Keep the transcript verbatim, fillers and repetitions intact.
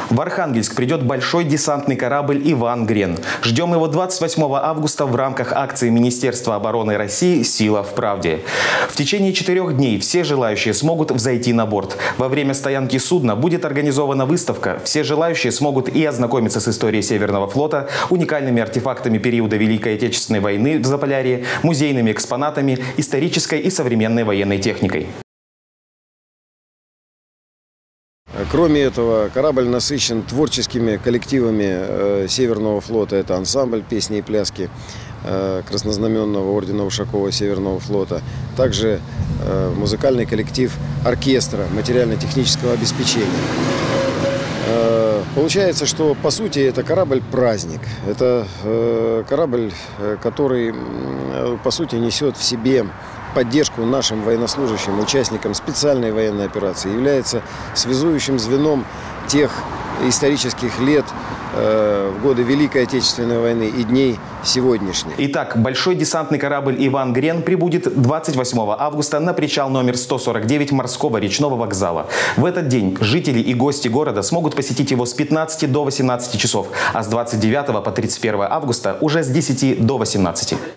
В Архангельск придет большой десантный корабль «Иван Грен». Ждем его двадцать восьмого августа в рамках акции Министерства обороны России «Сила в правде». В течение четырех дней все желающие смогут взойти на борт. Во время стоянки судна будет организована выставка. Все желающие смогут и ознакомиться с историей Северного флота, уникальными артефактами периода Великой Отечественной войны в Заполярье, музейными экспонатами, исторической и современной военной техникой. Кроме этого, корабль насыщен творческими коллективами э, Северного флота. Это ансамбль «Песни и пляски» э, Краснознаменного ордена Ушакова Северного флота. Также э, музыкальный коллектив оркестра материально-технического обеспечения. Э, получается, что по сути это корабль-праздник. Это э, корабль, который э, по сути несет в себе поддержку нашим военнослужащим, участникам специальной военной операции, является связующим звеном тех исторических лет э, в годы Великой Отечественной войны и дней сегодняшних. Итак, большой десантный корабль «Иван Грен» прибудет двадцать восьмого августа на причал номер сто сорок девять морского речного вокзала. В этот день жители и гости города смогут посетить его с пятнадцати до восемнадцати часов, а с двадцать девятого по тридцать первое августа уже с десяти до восемнадцати.